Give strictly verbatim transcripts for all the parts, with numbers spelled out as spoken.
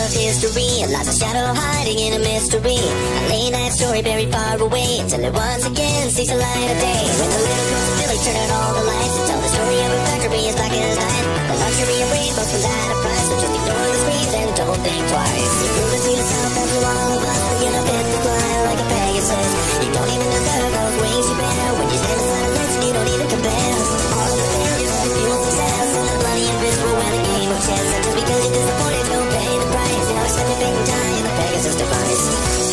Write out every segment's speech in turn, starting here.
of history, and lies a shadow hiding in a mystery. A late night story buried far away, until it once again sees the light of day. When the little girls of village turn on all the lights, and tell the story of a factory as black as night. The luxury of rainbows comes at a price, so just ignore the screens and don't think twice. You prove it to yourself and to all of us that you're not fit to fly like a Pegasus. You don't even deserve those wings you bear. When you stand beside a legend, you don't even compare. All of the failures of the fuel success, and the bloody and visible when the game of chess. And just because you're disappointed, don't pay the price. Now accept your fate and die in the Pegasus device.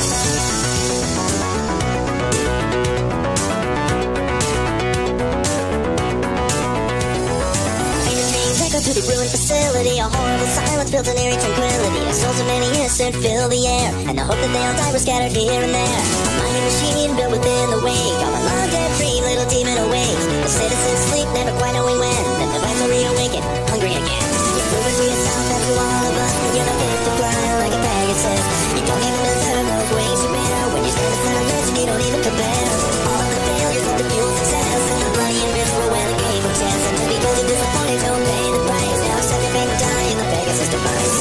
To the ruined facility, a horrible silence built an eerie tranquility. The souls of many innocent fill the air, and the hope that they all die was scattered here and there. A mighty machine built within the wake of a long dead free little demon awakes. The citizens sleep, never quite knowing when. Then the vines will reawaken, hungry again. You prove it to yourself and to all of us that you're not fit to fly like a Pegasus. You don't even deserve those wings you bear. When you stand beside a legend, you don't even compare. All of the failures of the fuel success, and the bloody invisible when the game of chance. And just because you're disappointed, don't pay the price. Now accept your fate and die in the Pegasus device.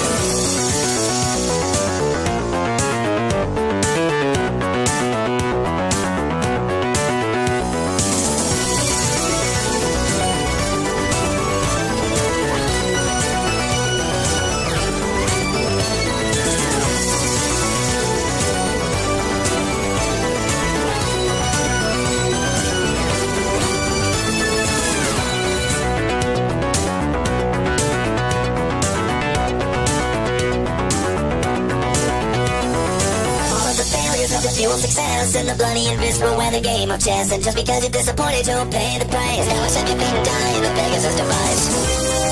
Fuel success, and the bloody invisible when the game of chess. And just because you're disappointed, don't pay the price. Now accept your fate and die in the Pegasus device.